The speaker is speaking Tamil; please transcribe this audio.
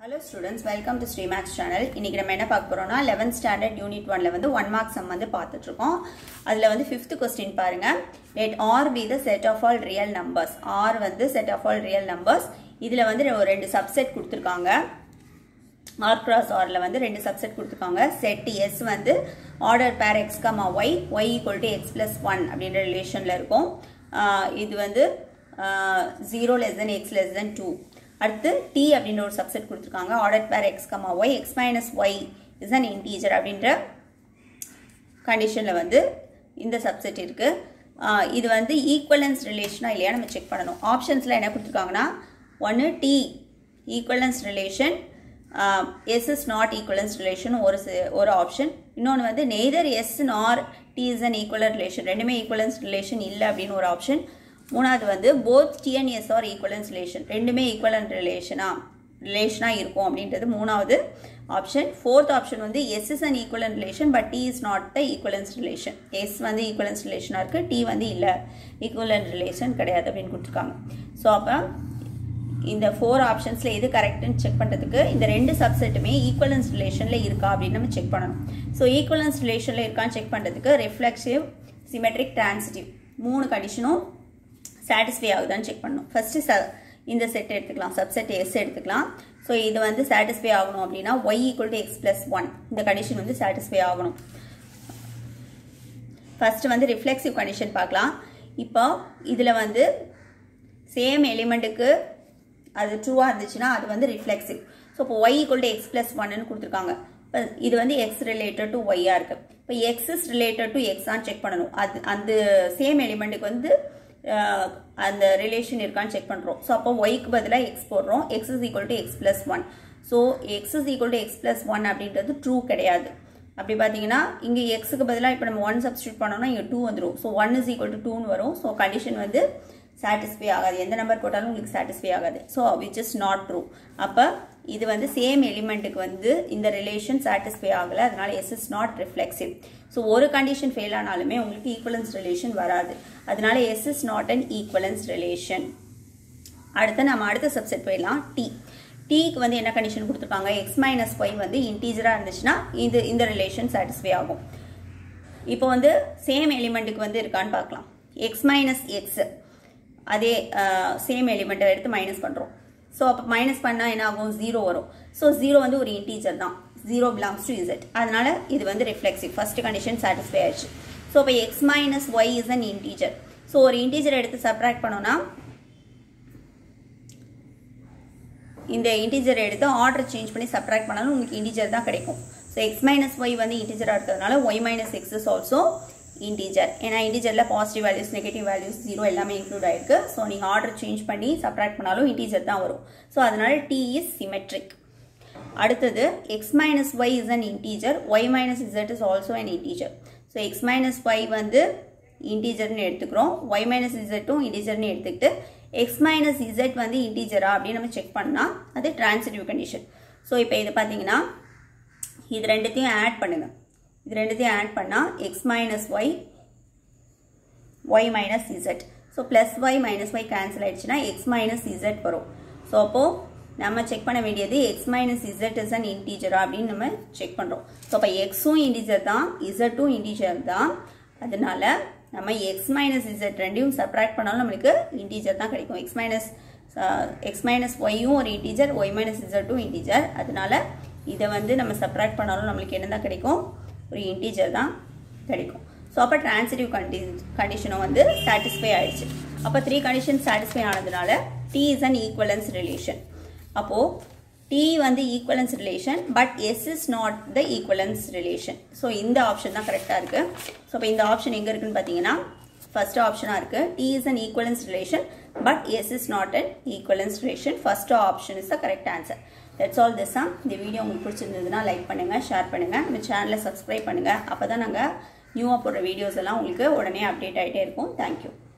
Hello students, welcome to Streamax channel. இன்னைக்கு நம்ம என்ன பார்க்க போறோம்னா 11th standard unit 1ல வந்து 1 mark sum வந்து பார்த்துட்டு இருக்கோம். அதுல வந்து 5th question பாருங்க. Let R be the set of all real numbers. R வந்து set of all real numbers. இதுல வந்து ரெண்டு subset கொடுத்திருக்காங்க. R cross R ல வந்து ரெண்டு subset கொடுத்திருக்காங்க. Set S வந்து order pair x, y, y equal to x plus 1 அப்படிங்கற ரிலேஷன்ல இருக்கும். இது வந்து 0 less than x less than 2. அடுத்து t அப்படின்ற ஒரு சப்செட் கொடுத்திருக்காங்க ordered pair x, y, x minus y is an integer அப்படின்ற கண்டிஷன்ல வந்து இந்த சப்செட் இருக்கு. இது வந்து ஈக்குவலன்ஸ் ரிலேஷனா இல்லையா நம்ம செக் பண்ணனும். ஆப்ஷன்ஸ்ல என்ன கொடுத்திருக்காங்கன்னா ஒன்னு t equivalence relation, s is not equivalence relation ஒரு ஆப்ஷன். இன்னொன்னு வந்து neither s nor t is an equivalent relation, ரெண்டுமே equivalence relation இல்ல அப்படின ஒரு ஆப்ஷன். மூணாவது வந்து both t and s are equivalence relation, ரெண்டுமே equivalent ரிலேஷனா இருக்கும் அப்படின்றது மூணாவது ஆப்ஷன். ஃபோர்த் ஆப்ஷன் வந்து s is an equivalent relation but t is not the equivalence relation, s வந்து equivalence relation இருக்கு, t வந்து இல்ல equivalent relation கிடையாது அப்படினு கொடுத்திருக்காங்க. சோ அப்ப இந்த 4 ஆப்ஷன்ஸ்ல எது கரெக்ட்னு செக் பண்றதுக்கு இந்த ரெண்டு சப்செட்டுமே ஈக்குவலன்ஸ் ரிலேஷன்ல இருக்கா அப்படினு நம்ம செக் பண்ணனும். சோ ஈக்குவலன்ஸ் ரிலேஷன்ல இருக்கான்னு செக் பண்றதுக்கு ரிஃப்ளெக்சிவ், சிமெட்ரிக், ட்ரான்சிட்டிவ் மூணு கண்டிஷனும் satisfy ஆகுதான்னு செக் பண்ணனும். ஃபர்ஸ்ட் இந்த செட் எடுத்துக்கலாம், சப்செட் S எடுத்துக்கலாம். சோ இது வந்து satisfy ஆகணும் அப்படினா y = x + 1 இந்த கண்டிஷன் வந்து satisfy ஆகணும். ஃபர்ஸ்ட் வந்து ரிஃப்ளெக்சிவ் கண்டிஷன் பார்க்கலாம். இப்போ இதுல வந்து சேம் எலிமெண்ட்க்கு அது ட்ரூவா இருந்துச்சுனா அது வந்து ரிஃப்ளெக்சிவ். சோ இப்போ y = x + 1 ன்னு கொடுத்திருக்காங்க. இது வந்து x related to y ஆ இருக்கு. இப்போ x is related to x ஆ செக் பண்ணனும். அந்த சேம் எலிமெண்ட்க்கு வந்து அந்த ரிலேஷன் இருக்கான்னு செக் பண்றோம். சோ அப்போ y க்கு பதிலா x போடுறோம். x is equal to x plus 1. So x is equal to x plus 1 அப்படின்றது ட்ரூ கிடையாது. அப்படி பாத்தீங்கன்னா இங்க x க்கு பதிலா இப்ப நம்ம 1 சப்ஸ்டிட்யூட் பண்ணோம்னா இங்க 2 வந்துரும். சோ 1 is equal to 2 ன்னு வரும். சோ கண்டிஷன் வந்து satisfy ஆகாது. எந்த நம்பர் போட்டாலும் உங்களுக்கு satisfy ஆகாது. So which is not true. அப்ப இது வந்து சேம் எலிமெண்ட்க்கு வந்து இந்த ரிலேஷன் satisfy ஆகல. அதனால s is not reflexive. So ஒரு கண்டிஷன் ஃபெயில் ஆனாலுமே உங்களுக்கு ஈக்குவலன்ஸ் ரிலேஷன் வராது. அதனால s is not an equivalence relation. அடுத்து நம்ம அடுத்த சப்செட் போயிடலாம். t க்கு வந்து என்ன கண்டிஷன் கொடுத்திருக்காங்க, x - y வந்து இன்டிஜரா இருந்துச்சுனா இந்த ரிலேஷன் satisfy ஆகும். இப்போ வந்து சேம் எலிமெண்ட்க்கு வந்து இருக்கான்னு பார்க்கலாம். x - x அதே சேம் எலிமெண்ட்டை எடுத்து மைனஸ் பண்றோம். சோ அப்ப மைனஸ் பண்ணா என்ன ஆகும், 0 வரும். சோ 0 வந்து ஒரு இன்டிஜர் தான், 0 belongs to z. அதனால இது வந்து ரிஃப்ளெக்சிவ். ஃபர்ஸ்ட் கண்டிஷன் satisfy ஆயிடுச்சு. சோ அப்ப x - y is an integer. So ஒரு இன்டிஜர் எடுத்து சப்ட்ராக்ட் பண்ணோம்னா இந்த இன்டிஜர் எடுத்து ஆர்டர் சேஞ்ச் பண்ணி சப்ட்ராக்ட் பண்ணாலும் உங்களுக்கு இன்டிஜர் தான் கிடைக்கும். சோ x - y வந்து இன்டிஜரா இருக்கிறதுனால y - x is also integer. ஏனா இன்டிஜர்ல பாசிட்டிவ் வேல்யூஸ், நெகட்டிவ் வேல்யூஸ், 0 எல்லாமே இன்க்ளூட் ஆயிருக்கு. சோ நீங்க ஆர்டர் சேஞ்ச் பண்ணி சப்ட்ராக்ட் பண்ணாலும் இன்டிஜர் தான் வரும். சோ அதனால t is symmetric. அடுத்து x - y is an integer, y - z is also an integer. So x - y வந்து இன்டிஜர்னு எடுத்துக்கிறோம், y - z ம் இன்டிஜர்னு எடுத்துக்கிட்டு x - z வந்து இன்டிஜரா அப்படி நம்ம செக் பண்ணா அது ட்ரான்சிட்டிவ் கண்டிஷன். சோ இப்போ இது பாத்தீங்கன்னா இது ரெண்டுத்தையும் ஆட் பண்ணுங்க. இது ரெண்டுத்தையும் ஆட் பண்ணா x - y, y - z. So plus y minus y cancel ஆயிடுச்சுனா x - z வரும். சோ அப்போ நம்ம செக் பண்ண வேண்டியது x - z is an integer அப்படினு நம்ம செக் பண்றோம். சோ அப்ப x உம் இன்டிஜர் தான், z உம் இன்டிஜர் தான். அதனால நம்ம x - z ரெண்டையும் சப்ட்ராக்ட் பண்ணாலும் நமக்கு இன்டிஜர் தான் கிடைக்கும். x - y உம் ஒரு இன்டிஜர், y - z உம் இன்டிஜர். அதனால இத வந்து நம்ம சப்ட்ராக்ட் பண்ணாலும் நமக்கு என்ன தான் கிடைக்கும், ஒரு இன்டிஜர் தான் கிடைக்கும். சோ அப்ப ட்ரான்சிட்டிவ் கண்டிஷனும் வந்து satisfy ஆயிடுச்சு. அப்ப 3 கண்டிஷன் satisfy ஆனதுனால t is an equivalence relation. அப்போ t வந்து equivalence relation but s is not the equivalence relation. So இந்த ஆப்ஷன் தான் கரெக்ட்டா இருக்கு. சோ அப்ப இந்த ஆப்ஷன் எங்க இருக்குன்னு பாத்தீங்கன்னா ஃபர்ஸ்ட் ஆப்ஷனா இருக்கு. t is an equivalence relation but s is not an equivalence relation. First option is the correct answer. That's all this sum. இந்த வீடியோ உங்களுக்கு பிடிச்சிருந்ததுன்னா லைக் பண்ணுங்க, ஷேர் பண்ணுங்க, நம்ம சேனலை சப்ஸ்கிரைப் பண்ணுங்க. அப்பதான் நாங்க நியூவா போடுற வீடியோஸ் எல்லாம் உங்களுக்கு உடனே அப்டேட் ஆயிட்டே இருக்கும். Thank you.